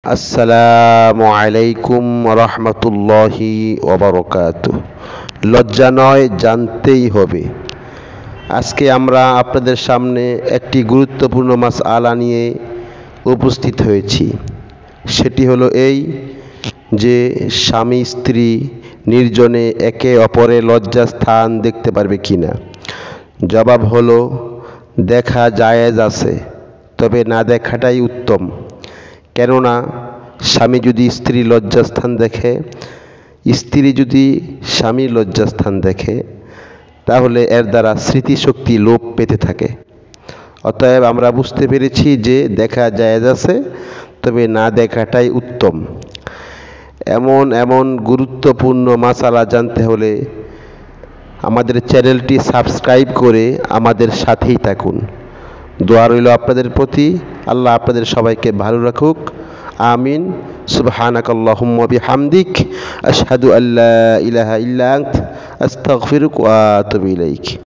আসসালামু আলাইকুম রহমতুল্লাহি ওয়াবারাকাতুহ। লজ্জা নয়, জানতেই হবে। আজকে আমরা আপনাদের সামনে একটি গুরুত্বপূর্ণ মাসআলা নিয়ে উপস্থিত হয়েছি। সেটি হলো এই যে স্বামী স্ত্রী নির্জনে একে অপরের লজ্জাস্থান দেখতে পারবে কিনা। জবাব হলো দেখা জায়েজ আছে, তবে না দেখাটাই উত্তম। কেননা স্বামী যদি স্ত্রীর লজ্জাস্থান দেখে, স্ত্রী যদি স্বামীর লজ্জাস্থান দেখে, তাহলে এর দ্বারা স্মৃতিশক্তি লোপ পেতে থাকে। অতএব আমরা বুঝতে পেরেছি যে দেখা জায়েজ আছে, তবে না দেখাটাই উত্তম। এমন গুরুত্বপূর্ণ মাসালা জানতে হলে আমাদের চ্যানেলটি সাবস্ক্রাইব করে আমাদের সাথেই থাকুন। দোয়া রইল আপনাদের প্রতি। আল্লাহ আপনাদের সবাইকে ভালো রাখুক। আমিন। সুবহানাকাল্লাহুম্মা বিহামদিক আশহাদু আল্লা ইলাহা ইল্লা আনতা আস্তাগফিরুকা ওয়া আতুবু ইলাইক।